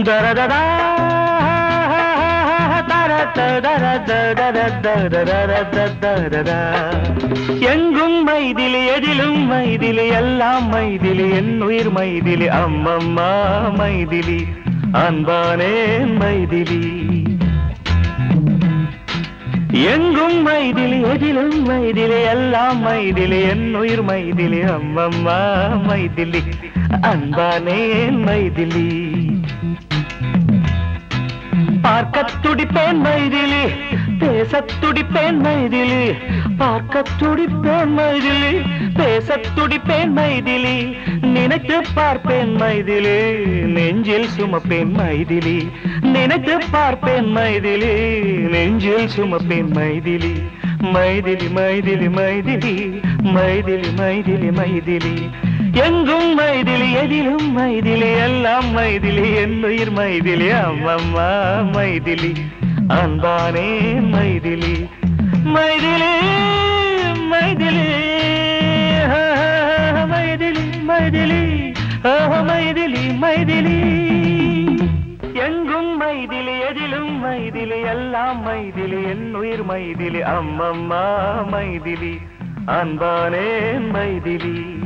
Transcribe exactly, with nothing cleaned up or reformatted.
தரதடா எங்கும் மைதிலி எதிலும் மைதிலி எல்லாம் மைதிலி என் உயிர் மைதிலி அம்மம்மா மைதிலி அன்பானே மைதிலி எங்கும் மைதிலி எதிலும் மைதிலி எல்லாம் மைதிலி என் உயிர் மைதிலி அம்மம்மா மைதிலி அன்பானே மைதிலி பார்க்கத் துடிப்பேன் மைதிலி பேசத் துடிப்பேன் மைதிலி பார்க்கத் துடிப்பேன் மைதிலி பேசத் துடிப்பேன் மைதிலி நினைத்து பார்ப்பேன் மைதிலி நெஞ்சில் சுமப்பேன் மைதிலி நினைத்து பார்ப்பேன் மைதிலி நெஞ்சில் சுமப்பேன் மைதிலி மைதிலி மைதிலி மைதிலி மைதிலி மைதிலி மைதிலி எங்கும் மைதிலி எதிலும் மைதிலி எல்லாம் மைதிலி என் உயிர் மைதிலி அம்மம்மா மைதிலி அன்பானே மைதிலி மைதிலி மைதிலி மைதிலி மைதிலி மைதிலி மைதிலி எங்கும் மைதிலி எதிலும் மைதிலி எல்லாம் மைதிலி என் உயிர் மைதிலி அம்மம்மா மைதிலி அன்பானே மைதிலி